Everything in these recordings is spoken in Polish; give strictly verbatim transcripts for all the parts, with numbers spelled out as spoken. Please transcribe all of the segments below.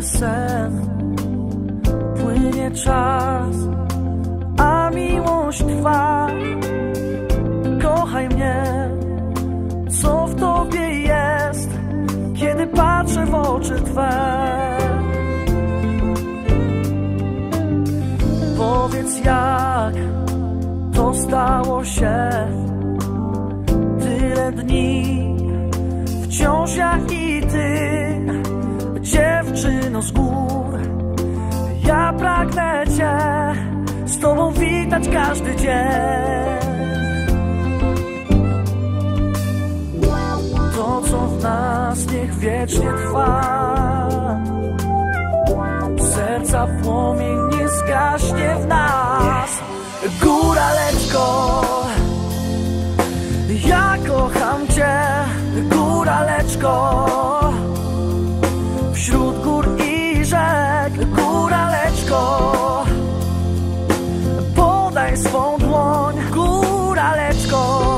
sen. Płynie czas, a miłość trwa. Kochaj mnie, co w tobie jest, kiedy patrzę w oczy Twe. Powiedz, jak to stało się. Tyle dni, wciąż ja i Ty, dziewczyno z gór. Ja pragnę Cię z Tobą witać każdy dzień. To, co w nas, niech wiecznie trwa. Serca płomień nie zgaśnie w nas. Góraleczko, ja kocham Cię, góraleczko. Wśród gór i rzek, góraleczko. Podaj swą dłoń, góraleczko.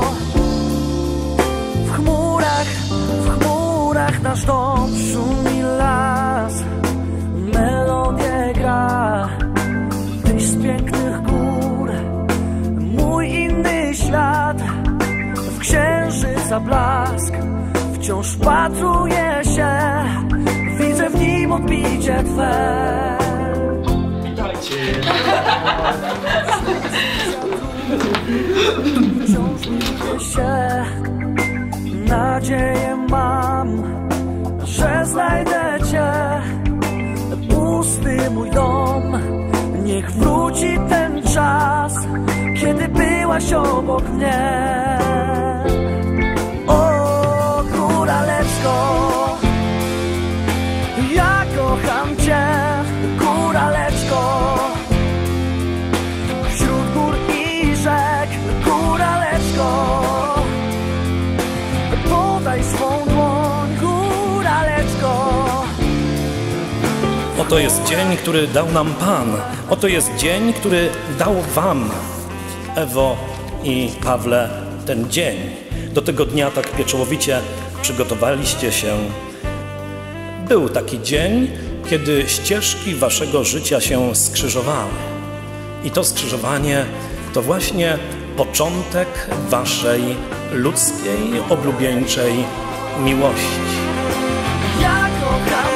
W chmurach, w chmurach nasz dom, szumi las, melodię gra. Tyś z pięknych gór, mój inny świat. W księżyca blask wciąż patruję się, widzę w nim odbicie Twe. Witajcie! Wciąż widzę się, nadzieję mam, że znajdę Cię. Pusty mój dom, niech wróci ten czas, kiedy byłaś obok mnie. O, góraleczko, ja kocham Cię, góraleczko. Wśród gór i rzek, góraleczko. Podaj swą dłoń, góraleczko. Oto jest dzień, który dał nam Pan. Oto jest dzień, który dał Wam, Ewo i Pawle, ten dzień. Do tego dnia tak pieczołowicie przygotowaliście się. Był taki dzień, kiedy ścieżki waszego życia się skrzyżowały. I to skrzyżowanie to właśnie początek waszej ludzkiej, oblubieńczej miłości. Ja kocham